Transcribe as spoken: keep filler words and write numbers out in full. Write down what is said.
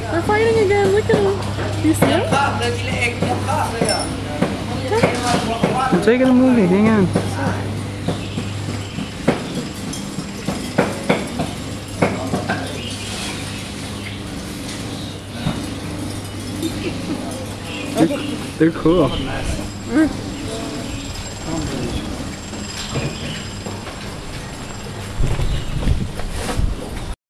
They're fighting again. Look at them. You see them? I'm taking a movie. Hang on. They're, they're cool.